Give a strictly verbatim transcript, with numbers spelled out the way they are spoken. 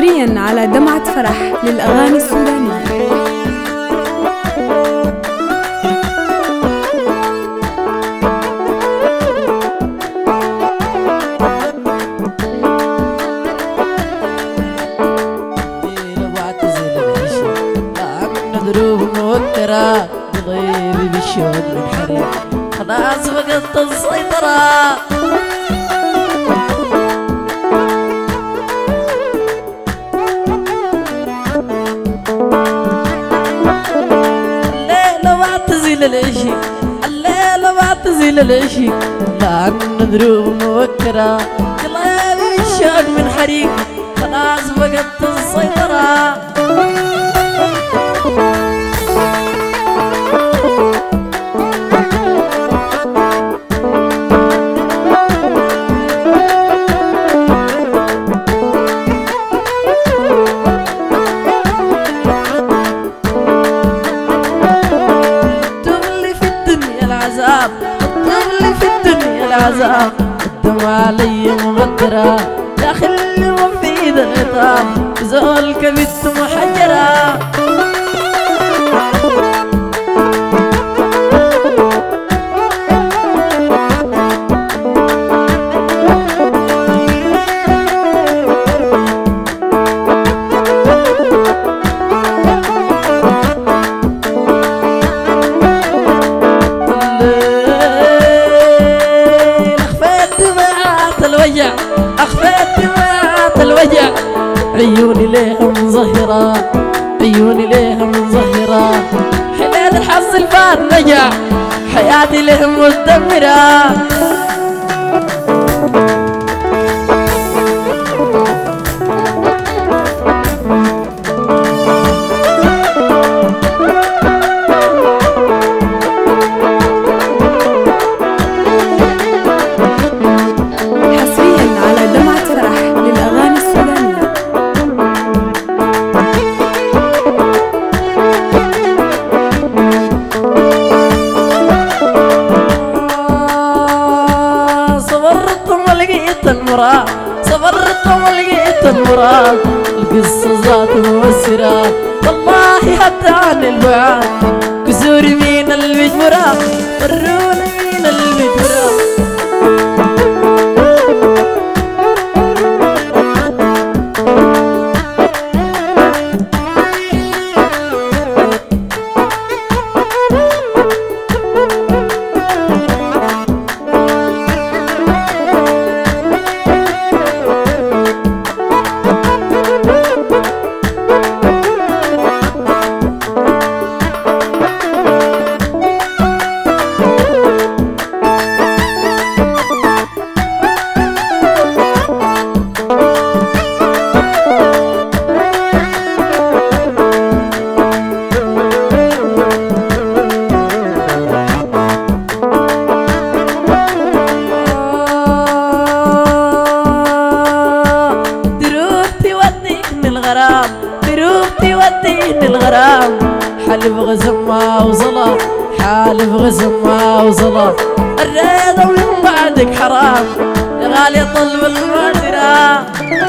حصريا على دمعة فرح للأغاني السودانية. دروب موترة بضيبي بالشوق من حريق خلاص فقدت السيطرة. الليلة بعتزل العشي الليلة بعتزل العشي لأن دروب موترة بضيبي بالشوق من حريق خلاص فقدت السيطرة. تغلي في الدنيا العذاب الدموع علي مغدرة داخل وفيد العطاب زول كبت محجرة. أخفيت دمعات الوجع عيوني ليها مظهرة عيوني ليها مظهرة حلال الحظ الفات نجع حياتي لهم مدمرة. صبرت ولقيت المراد القصة ذات مؤثرة والله حتى عن البعاد كسوري مين المجبرة وروني مين المجبرة. دروبتي وديني الغرام حالف غزمة وظلام حالف غزمة وظلام الريضة ومن بعدك حرام يا غالي طلب المادرة.